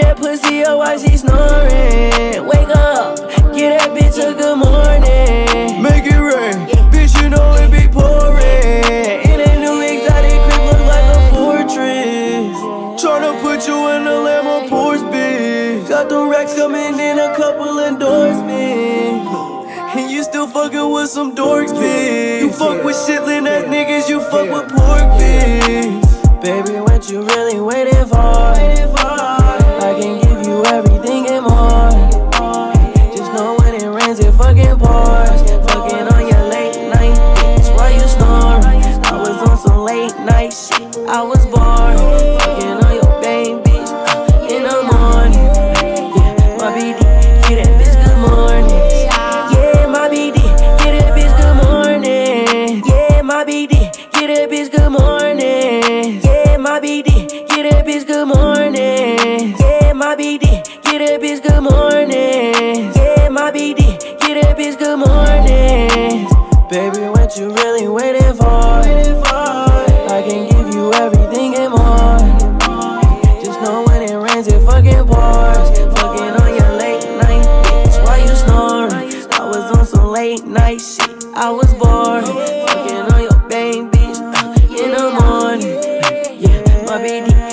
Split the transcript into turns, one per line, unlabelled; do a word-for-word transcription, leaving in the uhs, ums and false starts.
that pussy up while she snoring. Wake up, get that bitch a good morning.
Make it rain, bitch, you know it be pouring.
In that new exotic crib, look like a fortress.
Tryna put you in the Lambo Porsche, bitch.
Got them racks coming in, a couple endorsements.
And you still fucking with some dorks, bitch. You fuck with shitlin' ass niggas, you fuck
Yeah.
with pork, bitch.
Baby, what you really waiting for? I can give you everything and more. Just know when it rains, it fucking pours. Fucking on your late night, bitch, why you snoring? I was on some late night shit, I was bored. Fucking on your baby, bitch, in the morning. Yeah, my B D, get that bitch good morning. Yeah, my B D, get that bitch good morning. Yeah, my B D, get that bitch good morning. Yeah, my B D, get that bitch good morning. Yeah, my B D, get that bitch good morning. Yeah, my B D, get that bitch good morning. Baby, what you really waiting for? I can give you everything and more. Just know when it rains, it fucking pours. Fucking on your late night, bitch, why you snoring? I was on some late night shit, I was bored. Fucking on your baby, bitch, in the morning. Yeah, my B D,